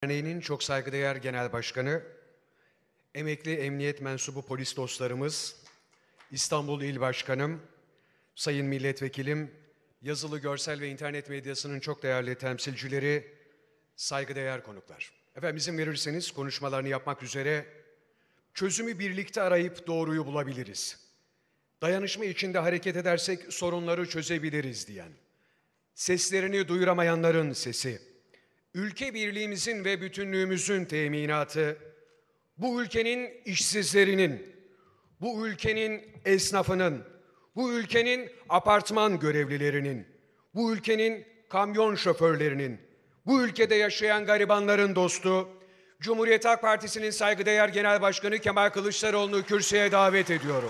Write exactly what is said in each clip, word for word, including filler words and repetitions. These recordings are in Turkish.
Derneği'nin çok saygıdeğer Genel Başkanı, emekli emniyet mensubu polis dostlarımız, İstanbul İl Başkanım, Sayın Milletvekilim, yazılı, görsel ve internet medyasının çok değerli temsilcileri, saygıdeğer konuklar. Efendim izin verirseniz konuşmalarını yapmak üzere çözümü birlikte arayıp doğruyu bulabiliriz. Dayanışma içinde hareket edersek sorunları çözebiliriz diyen, seslerini duyuramayanların sesi, ülke birliğimizin ve bütünlüğümüzün teminatı, bu ülkenin işsizlerinin, bu ülkenin esnafının, bu ülkenin apartman görevlilerinin, bu ülkenin kamyon şoförlerinin, bu ülkede yaşayan garibanların dostu, Cumhuriyet Halk Partisi'nin saygıdeğer Genel Başkanı Kemal Kılıçdaroğlu'nu kürsüye davet ediyorum.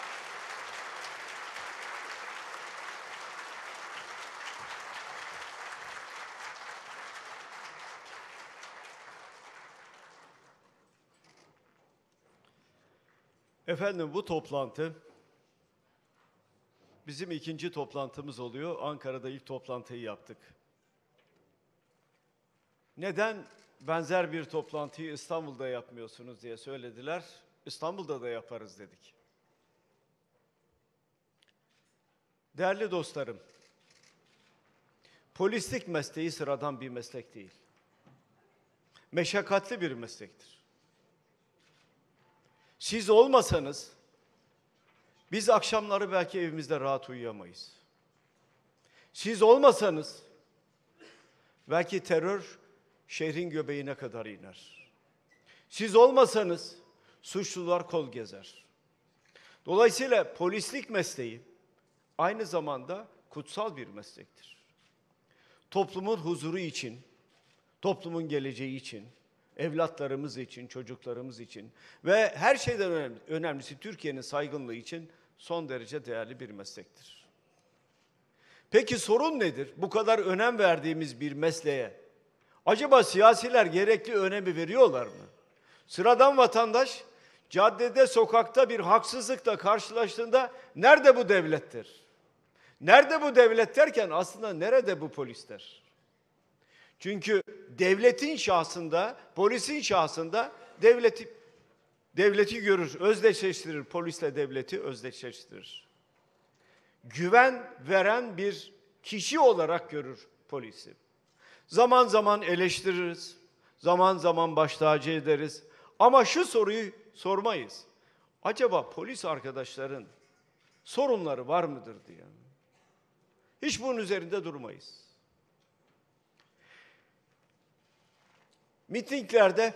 Efendim bu toplantı bizim ikinci toplantımız oluyor. Ankara'da ilk toplantıyı yaptık. Neden benzer bir toplantıyı İstanbul'da yapmıyorsunuz diye söylediler. İstanbul'da da yaparız dedik. Değerli dostlarım, polislik mesleği sıradan bir meslek değil. Meşakkatli bir meslektir. Siz olmasanız, biz akşamları belki evimizde rahat uyuyamayız. Siz olmasanız, belki terör şehrin göbeğine kadar iner. Siz olmasanız, suçlular kol gezer. Dolayısıyla polislik mesleği aynı zamanda kutsal bir meslektir. Toplumun huzuru için, toplumun geleceği için, evlatlarımız için, çocuklarımız için ve her şeyden önemli, önemlisi Türkiye'nin saygınlığı için son derece değerli bir meslektir. Peki sorun nedir? Bu kadar önem verdiğimiz bir mesleğe acaba siyasiler gerekli önemi veriyorlar mı? Sıradan vatandaş caddede, sokakta bir haksızlıkla karşılaştığında nerede bu devlettir? Nerede bu devlet derken aslında nerede bu polisler? Çünkü devletin şahsında, polisin şahsında devleti devleti görür, özdeşleştirir. Polisle devleti özdeşleştirir. Güven veren bir kişi olarak görür polisi. Zaman zaman eleştiririz, zaman zaman baş tacı ederiz. Ama şu soruyu sormayız. Acaba polis arkadaşların sorunları var mıdır diye. Hiç bunun üzerinde durmayız. Mitinglerde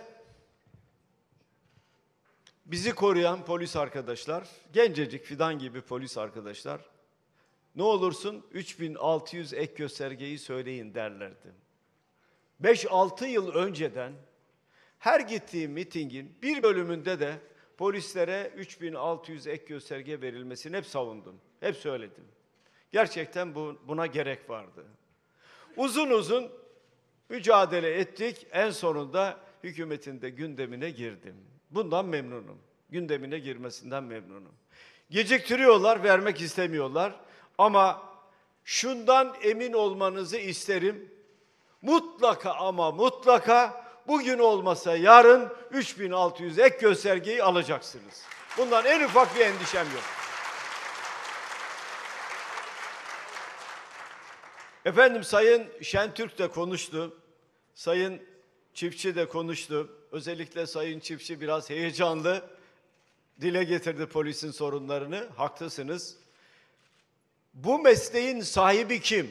bizi koruyan polis arkadaşlar, gencecik fidan gibi polis arkadaşlar, ne olursun üç bin altı yüz ek göstergeyi söyleyin derlerdi. beş altı yıl önceden her gittiğim mitingin bir bölümünde de polislere üç bin altı yüz ek gösterge verilmesini hep savundum, hep söyledim. Gerçekten bu, buna gerek vardı. Uzun uzun mücadele ettik. En sonunda hükümetin de gündemine girdim. Bundan memnunum. Gündemine girmesinden memnunum. Geciktiriyorlar, vermek istemiyorlar. Ama şundan emin olmanızı isterim. Mutlaka ama mutlaka bugün olmasa yarın üç bin altı yüz ek göstergeyi alacaksınız. Bundan en ufak bir endişem yok. Efendim Sayın Şentürk de konuştu, Sayın Çiftçi de konuştu. Özellikle Sayın Çiftçi biraz heyecanlı dile getirdi polisin sorunlarını. Haklısınız. Bu mesleğin sahibi kim?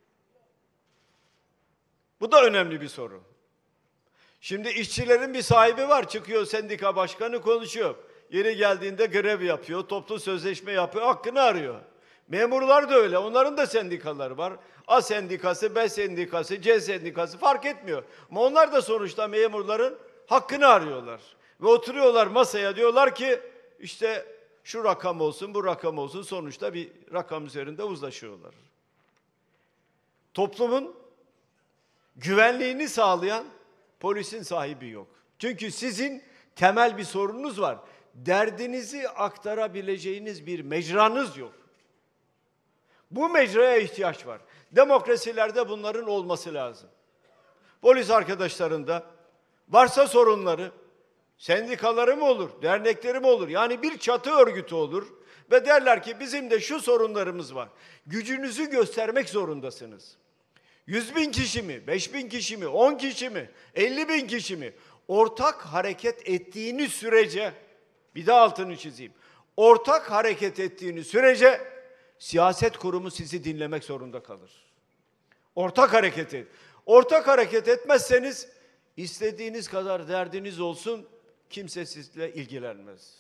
Bu da önemli bir soru. Şimdi işçilerin bir sahibi var, çıkıyor sendika başkanı konuşuyor. Yeri geldiğinde grev yapıyor, toplu sözleşme yapıyor, hakkını arıyor. Memurlar da öyle, onların da sendikaları var. A sendikası, B sendikası, C sendikası fark etmiyor. Ama onlar da sonuçta memurların hakkını arıyorlar. Ve oturuyorlar masaya, diyorlar ki işte şu rakam olsun, bu rakam olsun, sonuçta bir rakam üzerinde uzlaşıyorlar. Toplumun güvenliğini sağlayan polisin sahibi yok. Çünkü sizin temel bir sorununuz var. Derdinizi aktarabileceğiniz bir mecranız yok. Bu mecraya ihtiyaç var. Demokrasilerde bunların olması lazım. Polis arkadaşların da Varsa sorunları, sendikaları mı olur, dernekleri mi olur? Yani bir çatı örgütü olur ve derler ki bizim de şu sorunlarımız var. Gücünüzü göstermek zorundasınız. Yüz bin kişi mi, beş bin kişi mi, on kişi mi, elli bin kişi mi? Ortak hareket ettiğiniz sürece, bir de altını çizeyim. Ortak hareket ettiğiniz sürece siyaset kurumu sizi dinlemek zorunda kalır. Ortak hareket et. Ortak hareket etmezseniz istediğiniz kadar derdiniz olsun, kimse sizle ilgilenmez.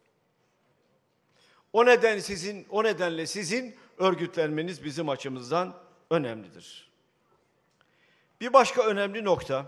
O neden sizin, o nedenle sizin örgütlenmeniz bizim açımızdan önemlidir. Bir başka önemli nokta,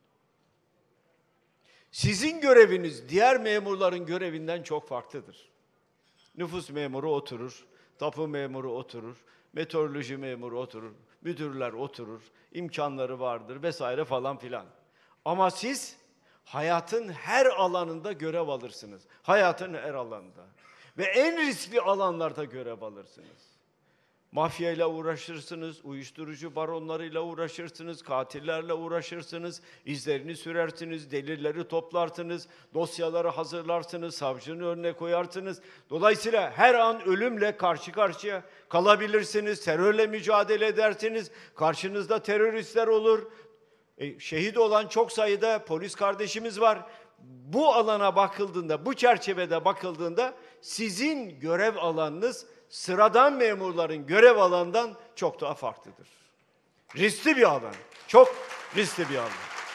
sizin göreviniz diğer memurların görevinden çok farklıdır. Nüfus memuru oturur, tapu memuru oturur, meteoroloji memuru oturur, müdürler oturur, imkanları vardır vesaire falan filan. Ama siz hayatın her alanında görev alırsınız. Hayatın her alanında. Ve en riskli alanlarda görev alırsınız. Mafyayla uğraşırsınız, uyuşturucu baronlarıyla uğraşırsınız, katillerle uğraşırsınız, izlerini sürersiniz, delilleri toplarsınız, dosyaları hazırlarsınız, savcının önüne koyarsınız. Dolayısıyla her an ölümle karşı karşıya kalabilirsiniz, terörle mücadele edersiniz, karşınızda teröristler olur. E, şehit olan çok sayıda polis kardeşimiz var. Bu alana bakıldığında, bu çerçevede bakıldığında sizin görev alanınız sıradan memurların görev alanından çok daha farklıdır. Riskli bir alan, çok riskli bir alan.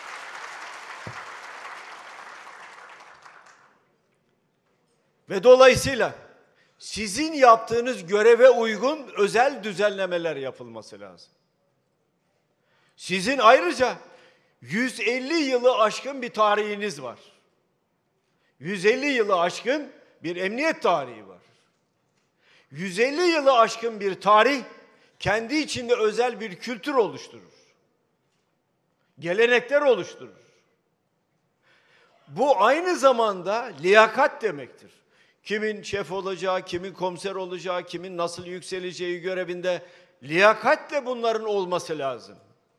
Ve dolayısıyla sizin yaptığınız göreve uygun özel düzenlemeler yapılması lazım. Sizin ayrıca yüz elli yılı aşkın bir tarihiniz var. yüz elli yılı aşkın bir emniyet tarihi var. yüz elli yılı aşkın bir tarih kendi içinde özel bir kültür oluşturur. Gelenekler oluşturur. Bu aynı zamanda liyakat demektir. Kimin şef olacağı, kimin komiser olacağı, kimin nasıl yükseleceği görevinde liyakatle bunların olması lazım.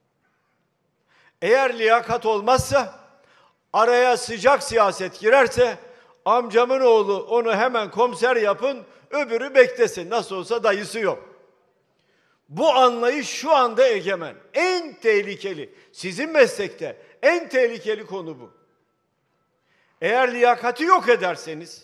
Eğer liyakat olmazsa, araya sıcak siyaset girerse, amcamın oğlu onu hemen komiser yapın, öbürü beklesin. Nasıl olsa dayısı yok. Bu anlayış şu anda egemen. En tehlikeli, sizin meslekte en tehlikeli konu bu. Eğer liyakati yok ederseniz,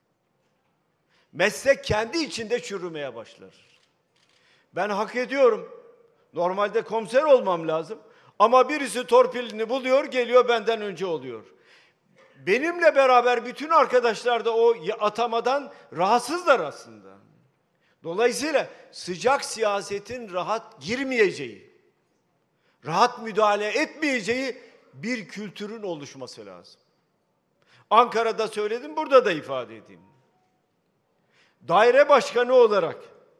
meslek kendi içinde çürümeye başlar. Ben hak ediyorum. Normalde komiser olmam lazım. Ama birisi torpilini buluyor, geliyor benden önce oluyor. Benimle beraber bütün arkadaşlar da o atamadan rahatsızlar aslında. Dolayısıyla sıcak siyasetin rahat girmeyeceği, rahat müdahale etmeyeceği bir kültürün oluşması lazım. Ankara'da söyledim, burada da ifade edeyim. Daire başkanı olarak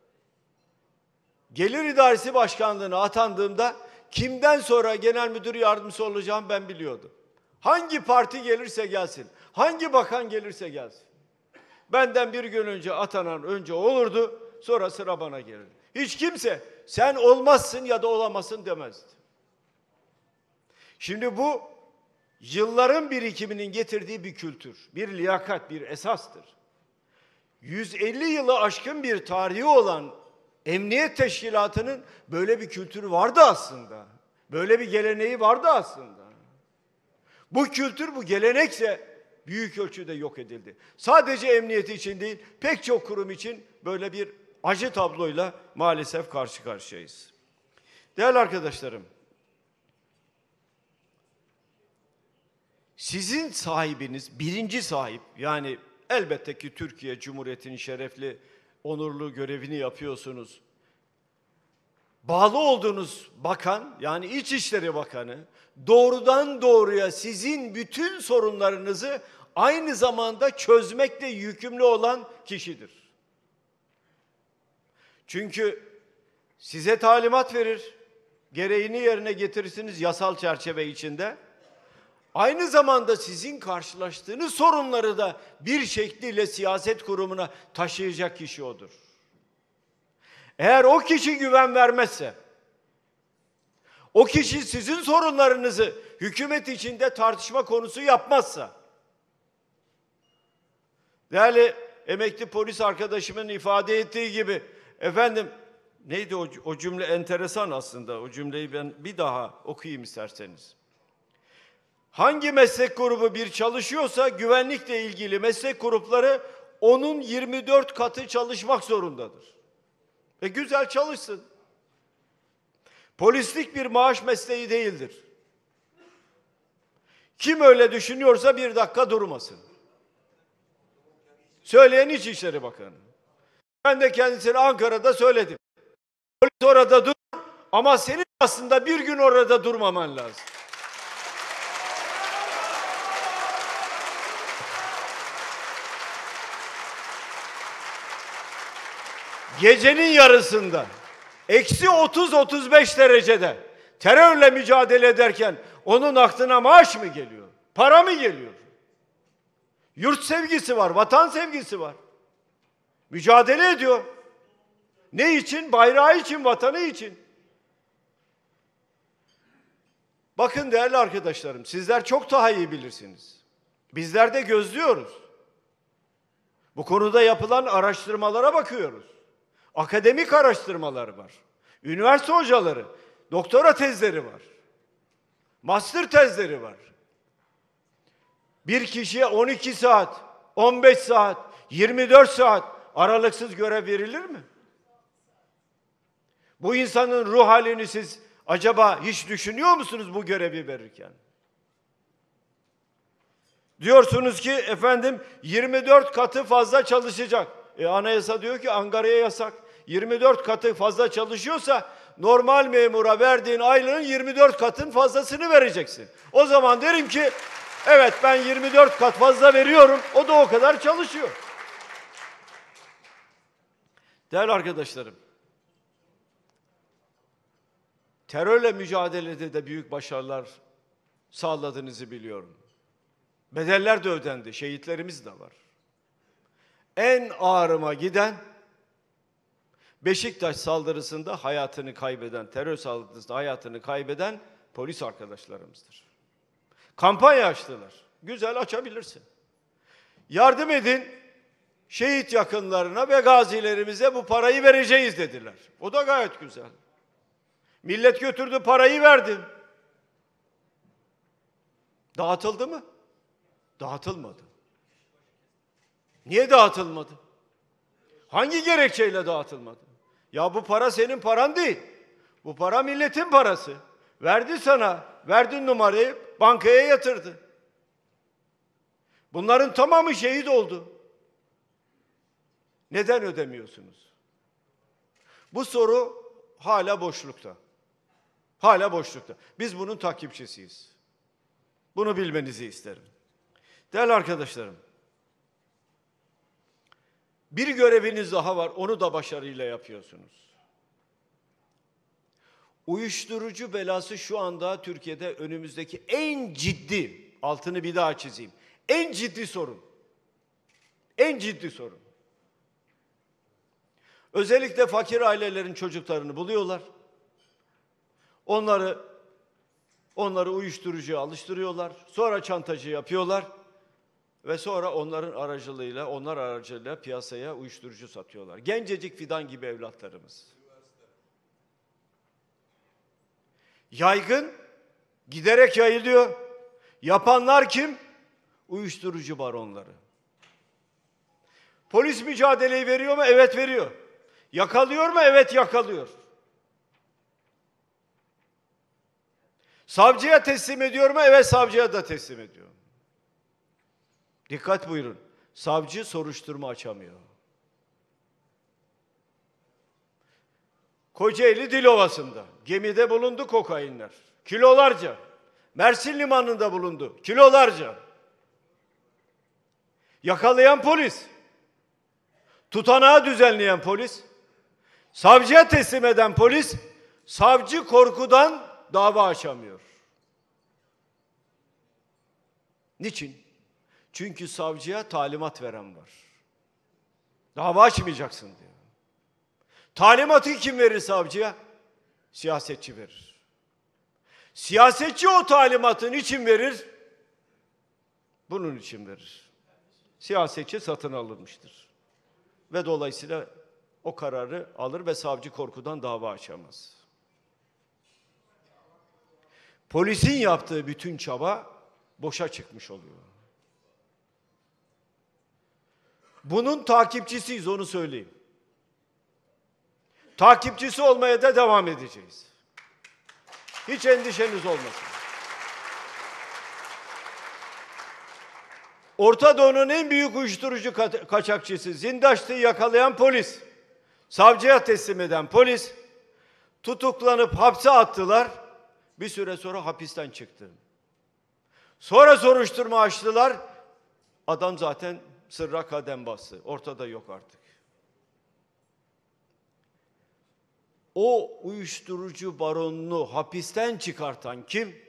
Gelir İdaresi Başkanlığı'na atandığımda kimden sonra genel müdür yardımcısı olacağım ben biliyordum. Hangi parti gelirse gelsin, hangi bakan gelirse gelsin. Benden bir gün önce atanan önce olurdu, sonra sıra bana gelirdi. Hiç kimse sen olmazsın ya da olamazsın demezdi. Şimdi bu yılların birikiminin getirdiği bir kültür, bir liyakat, bir esastır. yüz elli yılı aşkın bir tarihi olan Emniyet Teşkilatı'nın böyle bir kültürü vardı aslında. Böyle bir geleneği vardı aslında. Bu kültür, bu gelenekse büyük ölçüde yok edildi. Sadece emniyet için değil, pek çok kurum için böyle bir acı tabloyla maalesef karşı karşıyayız. Değerli arkadaşlarım, sizin sahibiniz, birinci sahip, yani elbette ki Türkiye Cumhuriyeti'nin şerefli, onurlu görevini yapıyorsunuz. Bağlı olduğunuz bakan, yani İçişleri Bakanı, doğrudan doğruya sizin bütün sorunlarınızı aynı zamanda çözmekle yükümlü olan kişidir. Çünkü size talimat verir, gereğini yerine getirirsiniz yasal çerçeve içinde. Aynı zamanda sizin karşılaştığınız sorunları da bir şekliyle siyaset kurumuna taşıyacak kişi odur. Eğer o kişi güven vermezse, o kişi sizin sorunlarınızı hükümet içinde tartışma konusu yapmazsa, değerli emekli polis arkadaşımın ifade ettiği gibi, efendim neydi o, o cümle enteresan aslında, o cümleyi ben bir daha okuyayım isterseniz. Hangi meslek grubu bir çalışıyorsa güvenlikle ilgili meslek grupları onun yirmi dört katı çalışmak zorundadır. E güzel, çalışsın. Polislik bir maaş mesleği değildir. Kim öyle düşünüyorsa bir dakika durmasın. Söyleyen İçişleri Bakanı. Ben de kendisine Ankara'da söyledim. Polis orada dur ama senin aslında bir gün orada durmaman lazım. Gecenin yarısında eksi otuz otuz beş derecede terörle mücadele ederken onun aklına maaş mı geliyor? Para mı geliyor? Yurt sevgisi var, vatan sevgisi var. Mücadele ediyor. Ne için? Bayrağı için, vatanı için. Bakın değerli arkadaşlarım, sizler çok daha iyi bilirsiniz. Bizler de gözlüyoruz. Bu konuda yapılan araştırmalara bakıyoruz. Akademik araştırmalar var. Üniversite hocaları, doktora tezleri var. Master tezleri var. Bir kişiye on iki saat, on beş saat, yirmi dört saat aralıksız görev verilir mi? Bu insanın ruh halini siz acaba hiç düşünüyor musunuz bu görevi verirken? Diyorsunuz ki efendim yirmi dört katı fazla çalışacak. E, anayasa diyor ki angarya yasak. yirmi dört katı fazla çalışıyorsa normal memura verdiğin aylığın yirmi dört katın fazlasını vereceksin. O zaman derim ki evet, ben yirmi dört kat fazla veriyorum, o da o kadar çalışıyor. Değerli arkadaşlarım, terörle mücadelede de büyük başarılar sağladığınızı biliyorum. Bedeller de ödendi, şehitlerimiz de var. En ağrıma giden Beşiktaş saldırısında hayatını kaybeden, terör saldırısında hayatını kaybeden polis arkadaşlarımızdır. Kampanya açtılar. Güzel, açabilirsin. Yardım edin, şehit yakınlarına ve gazilerimize bu parayı vereceğiz dediler. O da gayet güzel. Millet götürdü, parayı verdi. Dağıtıldı mı? Dağıtılmadı. Niye dağıtılmadı? Hangi gerekçeyle dağıtılmadı? Ya bu para senin paran değil. Bu para milletin parası. Verdi sana, verdin numarayı, bankaya yatırdı. Bunların tamamı şehit oldu. Neden ödemiyorsunuz? Bu soru hala boşlukta. Hala boşlukta. Biz bunun takipçisiyiz. Bunu bilmenizi isterim. Değerli arkadaşlarım, bir göreviniz daha var, onu da başarıyla yapıyorsunuz. Uyuşturucu belası şu anda Türkiye'de önümüzdeki en ciddi, altını bir daha çizeyim, en ciddi sorun. En ciddi sorun. Özellikle fakir ailelerin çocuklarını buluyorlar. Onları onları uyuşturucuya alıştırıyorlar. Sonra çantacı yapıyorlar. Ve sonra onların aracılığıyla, onlar aracılığıyla piyasaya uyuşturucu satıyorlar. Gencecik fidan gibi evlatlarımız. Yaygın, giderek yayılıyor. Yapanlar kim? Uyuşturucu baronları. Polis mücadeleyi veriyor mu? Evet, veriyor. Yakalıyor mu? Evet, yakalıyor. Savcıya teslim ediyor mu? Evet, savcıya da teslim ediyor. Dikkat buyurun. Savcı soruşturma açamıyor. Kocaeli Dilovası'nda gemide bulundu kokainler. Kilolarca. Mersin Limanı'nda bulundu. Kilolarca. Yakalayan polis. Tutanağı düzenleyen polis. Savcıya teslim eden polis. Savcı korkudan dava açamıyor. Niçin? Çünkü savcıya talimat veren var. Dava açmayacaksın diyor. Talimatı kim verir savcıya? Siyasetçi verir. Siyasetçi o talimatı niçin verir? Bunun için verir. Siyasetçi satın alınmıştır. Ve dolayısıyla o kararı alır ve savcı korkudan dava açamaz. Polisin yaptığı bütün çaba boşa çıkmış oluyor. Bunun takipçisiyiz, onu söyleyeyim. Takipçisi olmaya da devam edeceğiz. Hiç endişeniz olmasın. Orta Doğu'nun en büyük uyuşturucu kaçakçısı, Zindaşlı'yı yakalayan polis, savcıya teslim eden polis, tutuklanıp hapse attılar. Bir süre sonra hapisten çıktı. Sonra soruşturma açtılar. Adam zaten sırra kadem bastı. Ortada yok artık. O uyuşturucu baronunu hapisten çıkartan kim?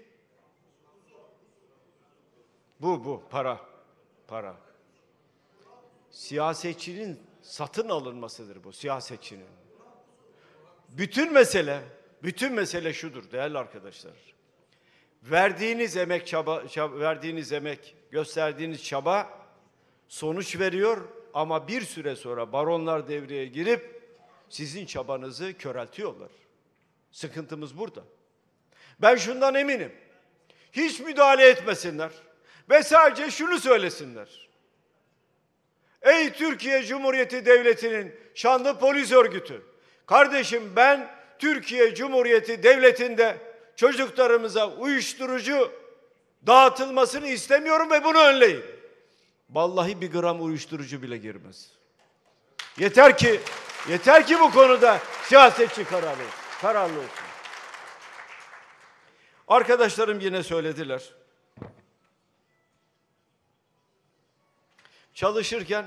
Bu, bu. Para. Para. Siyasetçinin satın alınmasıdır bu, siyasetçinin. Bütün mesele, bütün mesele şudur değerli arkadaşlar. Verdiğiniz emek, çaba, çaba verdiğiniz emek, gösterdiğiniz çaba sonuç veriyor ama bir süre sonra baronlar devreye girip sizin çabanızı köreltiyorlar. Sıkıntımız burada. Ben şundan eminim. Hiç müdahale etmesinler ve sadece şunu söylesinler. Ey Türkiye Cumhuriyeti Devleti'nin şanlı polis örgütü, kardeşim ben Türkiye Cumhuriyeti Devleti'nde çocuklarımıza uyuşturucu dağıtılmasını istemiyorum ve bunu önleyin. Vallahi bir gram uyuşturucu bile girmez. Yeter ki, yeter ki bu konuda siyasetçi kararlı, kararlı olsun. Arkadaşlarım yine söylediler. Çalışırken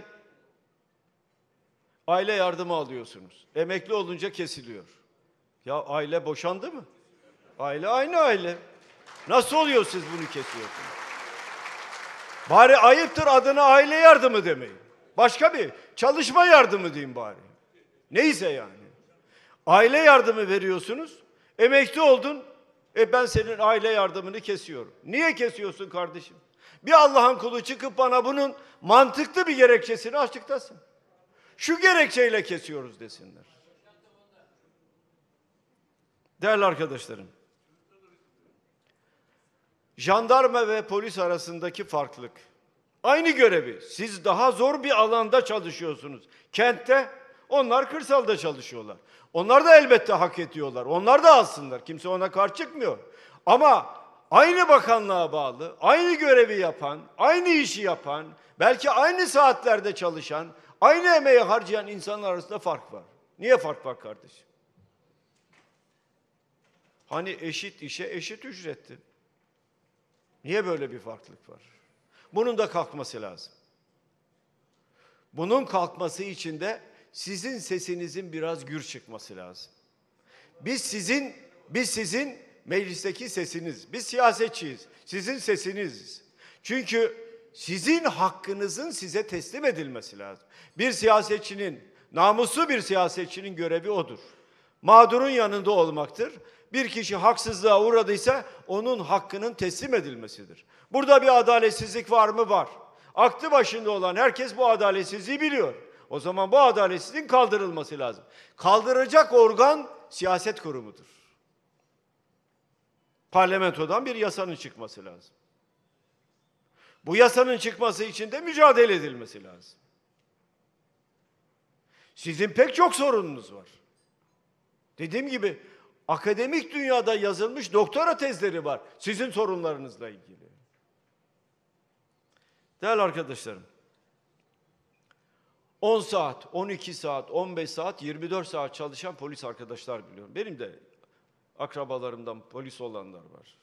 aile yardımı alıyorsunuz. Emekli olunca kesiliyor. Ya aile boşandı mı? Aile aynı aile. Nasıl oluyor siz bunu kesiyorsunuz? Bari ayıptır adına aile yardımı demeyin. Başka bir çalışma yardımı diyeyim bari. Neyse yani. Aile yardımı veriyorsunuz. Emekli oldun. E ben senin aile yardımını kesiyorum. Niye kesiyorsun kardeşim? Bir Allah'ın kulu çıkıp bana bunun mantıklı bir gerekçesini açıklasın. Şu gerekçeyle kesiyoruz desinler. Değerli arkadaşlarım, jandarma ve polis arasındaki farklılık. Aynı görevi. Siz daha zor bir alanda çalışıyorsunuz. Kentte, onlar kırsalda çalışıyorlar. Onlar da elbette hak ediyorlar. Onlar da alsınlar. Kimse ona karşı çıkmıyor. Ama aynı bakanlığa bağlı, aynı görevi yapan, aynı işi yapan, belki aynı saatlerde çalışan, aynı emeği harcayan insanlar arasında fark var. Niye fark var kardeşim? Hani eşit işe eşit ücretti. Niye böyle bir farklılık var? Bunun da kalkması lazım. Bunun kalkması için de sizin sesinizin biraz gür çıkması lazım. Biz sizin, biz sizin meclisteki sesiniz. Biz siyasetçiyiz. Sizin sesiniz. Çünkü sizin hakkınızın size teslim edilmesi lazım. Bir siyasetçinin, namuslu bir siyasetçinin görevi odur. Mağdurun yanında olmaktır. Bir kişi haksızlığa uğradıysa onun hakkının teslim edilmesidir. Burada bir adaletsizlik var mı? Var. Aklı başında olan herkes bu adaletsizliği biliyor. O zaman bu adaletsizliğin kaldırılması lazım. Kaldıracak organ siyaset kurumudur. Parlamentodan bir yasanın çıkması lazım. Bu yasanın çıkması için de mücadele edilmesi lazım. Sizin pek çok sorununuz var. Dediğim gibi akademik dünyada yazılmış doktora tezleri var sizin sorunlarınızla ilgili. Değerli arkadaşlarım, on saat, on iki saat, on beş saat, yirmi dört saat çalışan polis arkadaşlar biliyorum. Benim de akrabalarımdan polis olanlar var.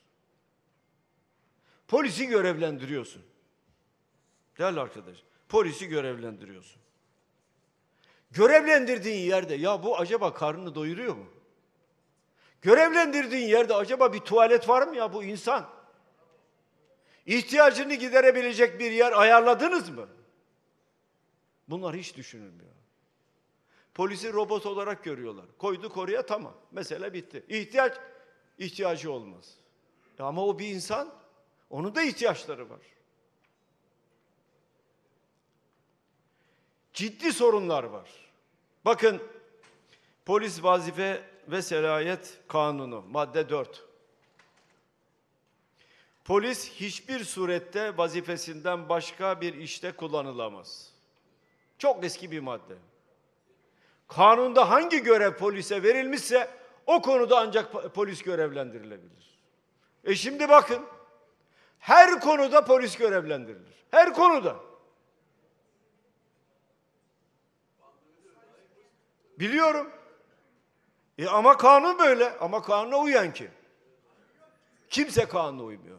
Polisi görevlendiriyorsun. Değerli arkadaş, polisi görevlendiriyorsun. Görevlendirdiğin yerde ya bu acaba karnını doyuruyor mu? Görevlendirdiğin yerde acaba bir tuvalet var mı ya bu insan? İhtiyacını giderebilecek bir yer ayarladınız mı? Bunlar hiç düşünülmüyor. Polisi robot olarak görüyorlar. Koyduk oraya tamam. Mesele bitti. İhtiyaç, ihtiyacı olmaz. Ama o bir insan, onun da ihtiyaçları var. Ciddi sorunlar var. Bakın, Polis Vazife ve Selayet Kanunu, madde dört. Polis hiçbir surette vazifesinden başka bir işte kullanılamaz. Çok eski bir madde. Kanunda hangi görev polise verilmişse o konuda ancak polis görevlendirilebilir. E şimdi bakın, her konuda polis görevlendirilir. Her konuda. Biliyorum. E ama kanun böyle. Ama kanuna uyan kim? Kimse kanuna uymuyor.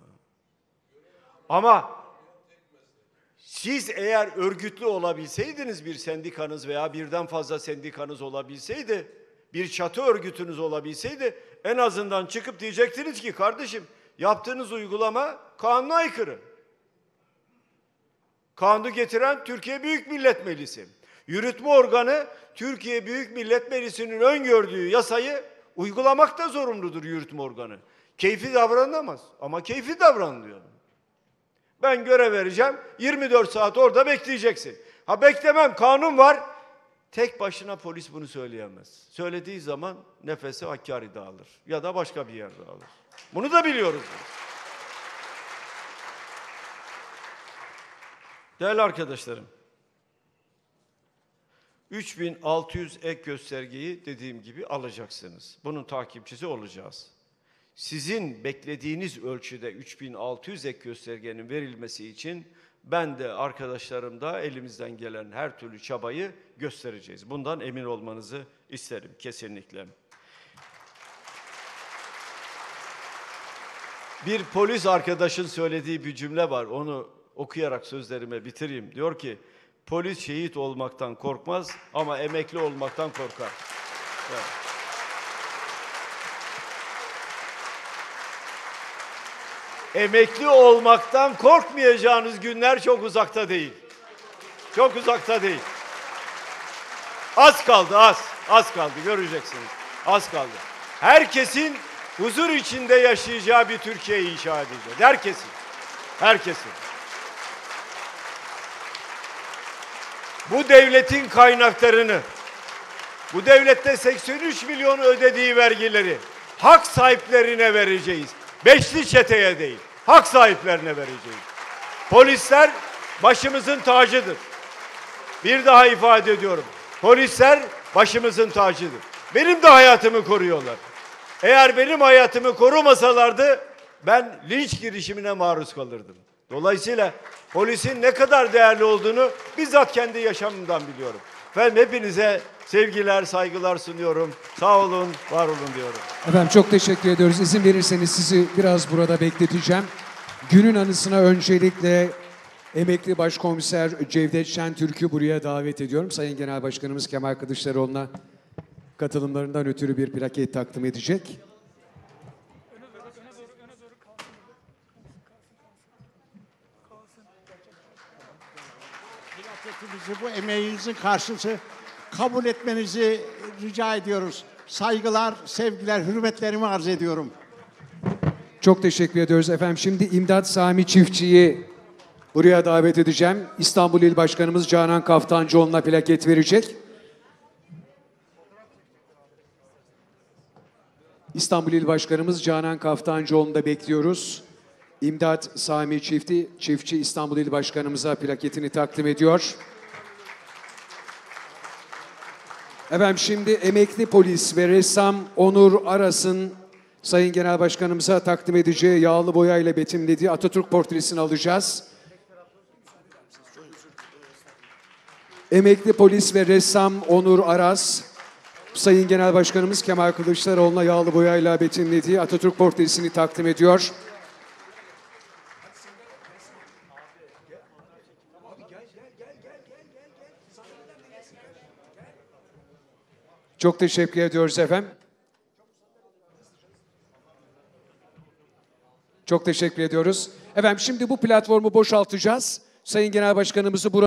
Ama siz eğer örgütlü olabilseydiniz, bir sendikanız veya birden fazla sendikanız olabilseydi, bir çatı örgütünüz olabilseydi, en azından çıkıp diyecektiniz ki kardeşim, yaptığınız uygulama kanuna aykırı. Kanunu getiren Türkiye Büyük Millet Meclisi. Yürütme organı Türkiye Büyük Millet Meclisi'nin öngördüğü yasayı uygulamakta zorunludur yürütme organı. Keyfi davranamaz ama keyfi davranılıyor. Ben görev vereceğim, yirmi dört saat orada bekleyeceksin. Ha beklemem, kanun var. Tek başına polis bunu söyleyemez. Söylediği zaman nefesi Hakkari'de alır ya da başka bir yerde alır. Bunu da biliyoruz. Değerli arkadaşlarım, üç bin altı yüz ek göstergeyi dediğim gibi alacaksınız. Bunun takipçisi olacağız. Sizin beklediğiniz ölçüde üç bin altı yüz ek göstergenin verilmesi için ben de arkadaşlarım da elimizden gelen her türlü çabayı göstereceğiz. Bundan emin olmanızı isterim kesinlikle. Bir polis arkadaşın söylediği bir cümle var. Onu okuyarak sözlerime bitireyim. Diyor ki, polis şehit olmaktan korkmaz ama emekli olmaktan korkar. Evet. Emekli olmaktan korkmayacağınız günler çok uzakta değil. Çok uzakta değil. Az kaldı, az. Az kaldı, göreceksiniz. Az kaldı. Herkesin huzur içinde yaşayacağı bir Türkiye inşa edeceğiz. Herkesin. Herkesin. Bu devletin kaynaklarını, bu devlette seksen üç milyon ödediği vergileri hak sahiplerine vereceğiz. Beşli çeteye değil, hak sahiplerine vereceğiz. Polisler başımızın tacıdır. Bir daha ifade ediyorum. Polisler başımızın tacıdır. Benim de hayatımı koruyorlar. Eğer benim hayatımı korumasalardı ben linç girişimine maruz kalırdım. Dolayısıyla polisin ne kadar değerli olduğunu bizzat kendi yaşamımdan biliyorum. Efendim hepinize sevgiler, saygılar sunuyorum. Sağ olun, var olun diyorum. Efendim çok teşekkür ediyoruz. İzin verirseniz sizi biraz burada bekleteceğim. Günün anısına öncelikle emekli başkomiser Cevdet Şentürk'ü buraya davet ediyorum. Sayın Genel Başkanımız Kemal Kılıçdaroğlu'na katılımlarından ötürü bir plaket takdim edecek. Plaketimizi, bu emeğinizin karşılığı kabul etmenizi rica ediyoruz. Saygılar, sevgiler, hürmetlerimi arz ediyorum. Çok teşekkür ediyoruz efendim. Şimdi İmdat Sami Çiftçi'yi buraya davet edeceğim. İstanbul İl Başkanımız Canan Kaftancıoğlu'na plaket verecek. İstanbul İl Başkanımız Canan Kaftancıoğlu'nu da bekliyoruz. İmdat Sami Çiftçi, Çiftçi İstanbul İl Başkanımıza plaketini takdim ediyor. Efendim şimdi emekli polis ve ressam Onur Aras'ın Sayın Genel Başkanımıza takdim edeceği yağlı boyayla betimlediği Atatürk portresini alacağız. Emekli polis ve ressam Onur Aras, Sayın Genel Başkanımız Kemal Kılıçdaroğlu'na yağlı boyayla betimlediği Atatürk portresini takdim ediyor. Çok teşekkür ediyoruz efendim. Çok teşekkür ediyoruz. Efendim şimdi bu platformu boşaltacağız. Sayın Genel Başkanımızı burada